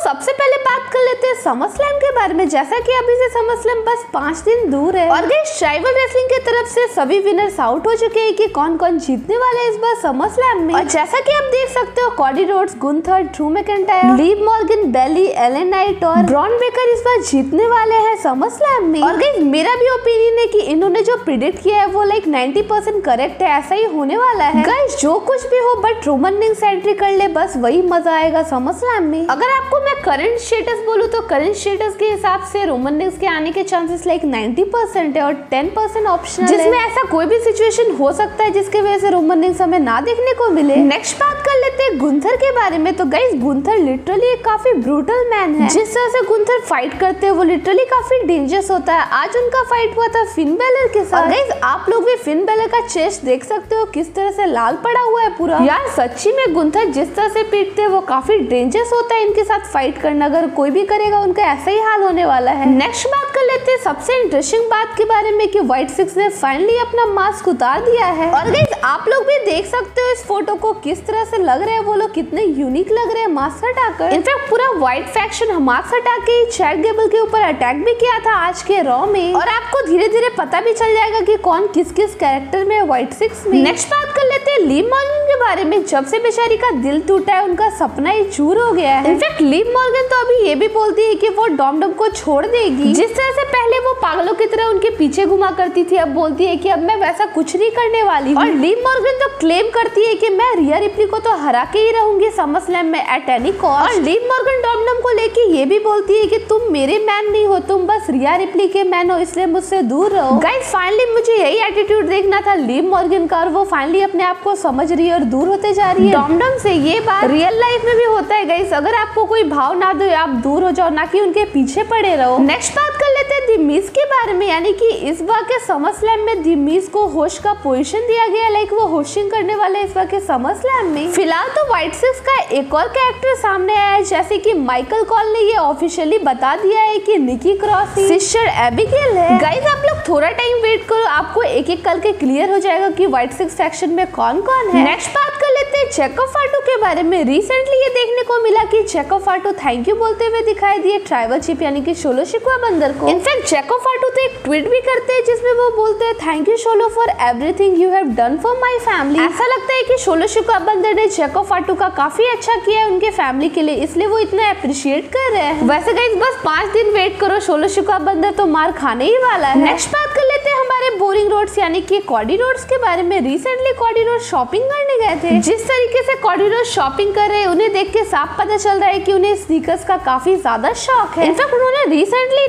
सबसे पहले बात कर लेते हैं समरस्लैम के बारे में। जैसा कि अभी से समरस्लैम बस 5 दिन दूर है और गाइस ट्राइबल रेसलिंग की तरफ से सभी विनर्स आउट हो चुके हैं कि कौन कौन जीतने वाले हैं इस बार समरस्लैम में। और जैसा कि आप देख सकते हो Cody Rhodes, Gunther, Drew McIntyre, Liv Morgan, Bayley, LA Knight और ब्रॉन बेकर इस बार जीतने वाले हैं समरस्लैम में। और गाइस मेरा भी ओपिनियन है कि इन्होंने जो प्रिडिक्ट किया है वो लाइक 90% करेक्ट है, ऐसा ही होने वाला है। गाइस जो कुछ भी हो बट रोमन रिंग्स एंट्री कर ले, बस वही मजा आएगा समरस्लैम में। अगर आपको मैं करंट स्टेटस बोलूं तो करंट स्टेटस के हिसाब से रोमन रिंग्स के आने के चांसेस लाइक 90% है और 10% ऑप्शनल है, जिसमें ऐसा कोई भी सिचुएशन हो सकता है जिसके वजह से रोमन रिंग्स हमें ना देखने को मिले। नेक्स्ट बात कर लेते हैं गुंथर के बारे में। तो गाइस गुंथर लिटरली एक काफी ब्रूटल मैन है। जिस तरह से गुंथर फाइट करते हैं वो लिटरली काफी डेंजरस होता है। आज उनका फाइट हुआ था फिन बेलर के साथ। गाइस आप लोग भी फिन बेलर का चेस्ट देख सकते हो किस तरह से लाल पड़ा हुआ है पूरा। यार सच्ची में गुंथर जिस तरह से पीटते हैं वो काफी डेंजरस होता है इनके साथ फाइट करना। अगर कोई भी करेगा उनका ऐसा ही हाल होने वाला है। नेक्स्ट बात कर लेते हैं सबसे इंटरेस्टिंग बात के बारे में कि व्हाइट सिक्स ने फाइनली अपना मास्क उतार दिया है। और गाइस आप लोग भी देख सकते हो इस फोटो को किस तरह से लग रहे हैं वो लोग, कितने यूनिक लग रहे हैं मास्क हटाकर। इनफैक्ट पूरा व्हाइट फैक्शन मास्क हटा के चैट गेबल के ऊपर अटैक भी किया था आज के रॉ में। और आपको धीरे धीरे पता भी चल जाएगा कि कौन किस किस कैरेक्टर में व्हाइट सिक्स में। नेक्स्ट बात कर लेते हैं लीव मॉर्गन के बारे में। जब से बेचारी का दिल टूटा है उनका सपना ही चूर हो गया है। इनफैक्ट लीव मॉर्गन तो अभी ये भी बोलती है कि वो डॉमडम को छोड़ देगी। जिस तरह से पहले वो पागलों की तरह उनके पीछे घुमा करती थी, अब बोलती है कि अब मैं वैसा कुछ नहीं करने वाली हूँ। और लीव मॉर्गन तो क्लेम करती है कि मैं रिया रिप्ली को तो हरा के ही रहूंगी समरस्लैम में एट एनी कॉस्ट। और लीव मॉर्गन डॉमडम को लेके ये भी बोलती है कि तुम मेरे मैन नहीं हो, तुम बस रिया रिप्ली के मैन हो, इसलिए मुझसे दूर रहो। गाइस फाइनली मुझे यही एटीट्यूड देखना था लीव मॉर्गन का और वो फाइनली अपने आप को समझ रही है और दूर होते जा रही है डॉमडम से। ये बात रियल लाइफ में भी होता है गाइस। अगर आपको कोई भाव ना दो आप दूर हो जाओ, ना कि उनके पीछे पड़े रहो। नेक्स्ट बात कर लेते हैं द मिज के बारे में। यानी कि इस बार के समरस्लैम में द मिज को होस्ट का पोजीशन दिया गया, लाइक वो होस्टिंग करने वाले इस बार के समरस्लैम में। फिलहाल तो व्हाइट सिक्स का एक और कैरेक्टर सामने आया है, जैसे कि माइकल कॉल ने ये ऑफिशियली बता दिया है कि निकी क्रॉस सिस्टर एबिगेल है। गाइस आप लोग थोड़ा टाइम वेट करो, आपको एक एक करके क्लियर हो जाएगा कि व्हाइट सिक्स सेक्शन में कौन कौन है। नेक्स्ट बात कर लेते हैं चेको फाटू के बारे में। रिसेंटली ये देखने को मिला कि चेको फाटू थैंक यू बोलते हुए दिखाई दिए ट्राइबल चीफ यानी कि शोलो शिकवा बंदर को। इनफैक्ट चेको फाटू तो एक ट्वीट भी करते हैं जिसमें वो बोलते हैं thank you Solo for everything you have done for my family. ऐसा लगता है कि शोलो शिकवा बंदर ने चेको फाटू का काफी अच्छा किया है उनके फैमिली के लिए, इसलिए वो इतना अप्रिशिएट कर रहे हैं। वैसे गाइस बस 5 दिन वेट करो, शोलो शिकवा बंदर तो मार खाने ही वाला है। नेक्स्ट बात कर लेते हैं हमारे बोरिंग रोड्स यानी कि कॉडी रोड्स के बारे में। रिसेंटली कॉडी रोड शॉपिंग करने गए थे। जिस तरीके से कॉडी रोड शॉपिंग कर रहे हैं उन्हें देख के साफ पता चल रहा है कि उन्हें स्नीकर्स का काफी ज्यादा शौक है। इनफैक्ट उन्होंने रिसेंटली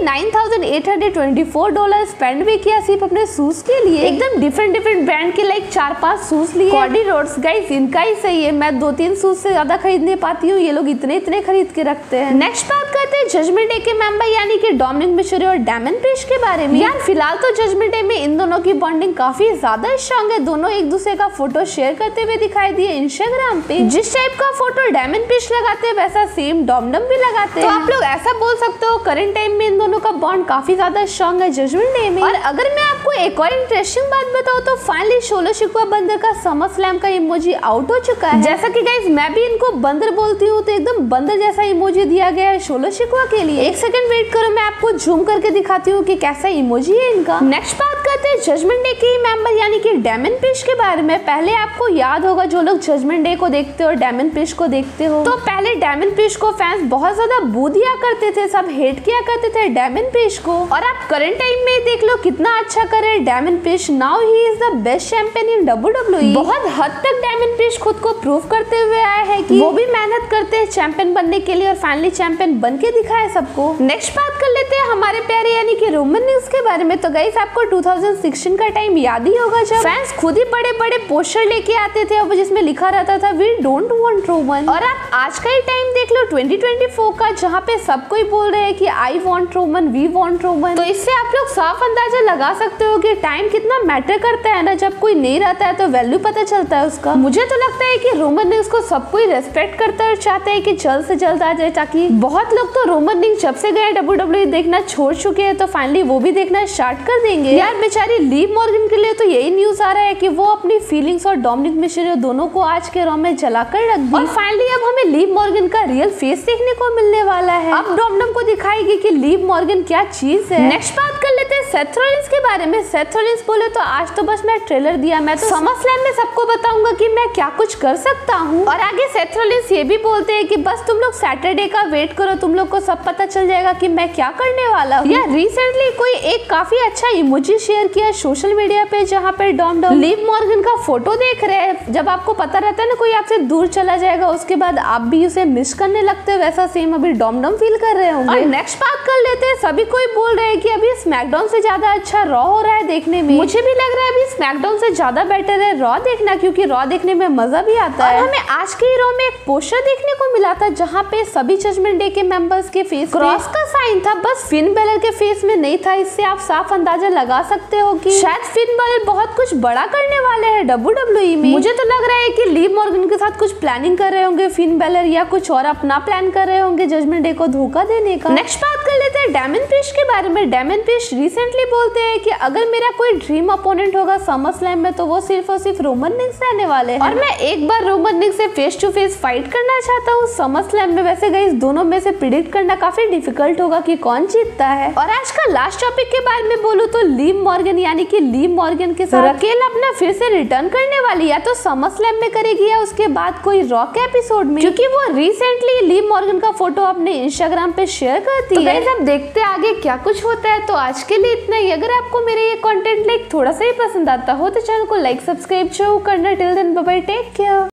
$9,824 स्पेंड भी किया सिर्फ अपने शूज के लिए। एकदम डिफरेंट ब्रांड के लाइक 4-5 शूज लिए। कॉडी रोड्स गाइस इनका ही सही है, मैं 2-3 शूज से ज्यादा खरीद नहीं पाती हूँ, ये लोग इतने खरीद के रखते हैं। नेक्स्ट बात करते हैं जजमेंट डे के मेंबर यानी कि डोमिनिक मिशोरी और डैमन प्रीस्ट के बारे में। यार फिलहाल तो जजमेंट डे में इन दोनों की बॉन्डिंग काफी ज्यादा स्ट्रॉन्ग है। दोनों एक दूसरे का फोटो शेयर करते हुए दिखाई दिए इंस्टाग्राम पे। जिस टाइप का फोटो डैमन प्रीस्ट लगाते हैं वैसा सेम डॉमडम भी लगाते हैं। तो आप लोग ऐसा बोल सकते हो करंट टाइम में इन दोनों का बॉन्ड काफी ज्यादा स्ट्रॉन्ग है जजमेंट डे में। और अगर मैं आपको एक और इंटरेस्टिंग बात बताऊं तो फाइनली शोलो शिकवा बंदर का समरस्लैम का इमोजी आउट हो चुका है। जैसा कि गाइस मैं भी इनको बंदर बोलती हूँ तो एकदम बंदर जैसा इमोजी दिया गया है शोलो शिकवा के लिए। एक सेकंड वेट करो, मैं आपको जूम करके दिखाती हूँ कि कैसा इमोजी है इनका। नेक्स्ट बात करते हैं जजमेंट डे के मेंबर यानी कि डैमन प्रीस्ट के बारे में। पहले आपको याद होगा जो लोग जजमेंट डे को देखते हो डैमन प्रीस्ट को देखते हो तो पहले डैमन प्रीस्ट को फैंस बहुत ज्यादा बू दिया करते थे, सब हेट किया करते थे डैमन प्रीस्ट को। और आप करंट टाइम में देख लो कितना अच्छा कर रहे हैं Damian Priest. Now he is the best champion in WWE। बहुत हद तक डैमन प्रीस्ट खुद को प्रूव करते हुए आए हैं कि वो भी मेहनत करते हैं चैंपियन बनने के लिए और फाइनली चैंपियन बन के दिखाए सबको। नेक्स्ट बात कर लेते हैं हमारे प्यारे यानी कि रोमन रिंग्स के बारे में। तो गाइस आपको 2016 का टाइम याद ही होगा जब फैंस खुद ही बड़े पोस्टर लेके आते थे और जिसमें लिखा रहता था वी डोंट वांट रोमन। और आप आज का ही टाइम देख लो 2024 का, जहाँ पे सब कोई बोल रहे हैं कि I want Roman, we want Roman. तो इससे आप लोग साफ अंदाजा लगा सकते हो कि टाइम कितना मैटर करता है ना। जब कोई नहीं रहता है तो वैल्यू पता चलता है उसका। मुझे तो लगता है कि रोमन रिंग्स को सब कोई रेस्पेक्ट करता है और चाहते हैं कि जल्द से जल्द आ जाए, ताकि बहुत लोग तो रोमन रिंग्स जब से गए WWE देखना छोड़ चुके हैं तो फाइनली वो भी देखना स्टार्ट कर देंगे। यार बेचारी लीव मॉर्गन के लिए तो यही न्यूज आ रहा है कि वो अपनी फीलिंग्स और डोमिनिक मिस्टीरियो दोनों को आज के रॉ में जलाकर रख दी। और फाइनली अब हमें लीव मॉर्गन का रियल फेस देखने को मिलने वाला है। अब डोमिनिक को दिखाएगी कि लीव मॉर्गन क्या चीज है। नेक्स्ट बात कर लेते हैं सेथ रॉलिंस के बारे में। सेथ रॉलिंस बोले तो आज तो बस मैं ट्रेलर दिया, मैं तो समरस्लैम में सबको बताऊंगा कि मैं क्या कुछ कर सकता हूँ। और आगे सेथ रॉलिंस ये भी बोलते हैं कि बस तुम लोग सैटरडे का वेट करो, तुम लोग को सब पता चल जाएगा कि मैं क्या करने वाला हूँ। या रिसेंटली कोई एक काफी अच्छा इमोजी शेयर किया सोशल मीडिया पे, जहाँ पे डॉम लीव मॉर्गन का फोटो देख रहे हैं। जब आपको पता रहता है ना कोई आपसे दूर चला जाएगा, उसके बाद आप भी उसे मिस करने लगते हैं, वैसा सेम अभी डॉम फील कर रहे होंगे। और नेक्स्ट बात कर लेते हैं, सभी कोई बोल रहे हैं कि अभी स्मैकडाउन से ज्यादा अच्छा रॉ हो रहा है देखने में। मुझे भी लग रहा है अभी स्मैकडाउन से ज्यादा बेटर है रॉ देखना, क्योंकि रॉ देखने में मजा भी आता है। हमें आज के रॉ में एक पोस्टर देखने को मिला था जहाँ पे सभी जजमेंट डे के मेंबर्स के फेस क्रॉस का साइन था, बस फिन बैलर के फेस में नहीं था। इससे आप साफ अंदाजा लगा सकते हो कि शायद फिन बैलर बहुत कुछ बड़ा करने वाले हैं WWE में। मुझे तो लग रहा है कि लीव मॉर्गन के साथ कुछ प्लानिंग कर रहे होंगे फिन बैलर, या कुछ और अपना प्लान कर रहे होंगे जजमेंट डे को धोखा देने का। नेक्स्ट बात कर लेते हैं डेमन प्रीस्ट के बारे में। डेमन प्रीस्ट रिसेंटली बोलते हैं कि अगर मेरा कोई ड्रीम अपोनेंट होगा समरस्लैम में तो वो सिर्फ और सिर्फ रोमन रिंग्स रहने वाले हैं। और मैं एक बार रोमन रिंग्स से फेस टू फेस फाइट करना चाहता हूँ समरस्लैम में। वैसे गाइस दोनों में से प्रिडिक्ट करना काफी डिफिकल्ट होगा कि कौन जीतता है। और आज का लास्ट टॉपिक के बारे में बोलूं तो लीव मॉर्गन यानी कि लीव मॉर्गन के साथ रकेल अपना फिर से रिटर्न करने वाली, या तो समरस्लैम में करेगी या उसके बाद कोई रॉ के एपिसोड में, क्योंकि वो रिसेंटली लीव मॉर्गन का फोटो अपने इंस्टाग्राम पे शेयर करती है। तो अब देखते हैं आगे क्या कुछ होता है। तो आज के लिए इतना ही। अगर आपको मेरे ये कंटेंट लाइक थोड़ा सा ही पसंद आता हो तो चैनल को लाइक सब्सक्राइब जरूर करना। Till then bye bye, take care.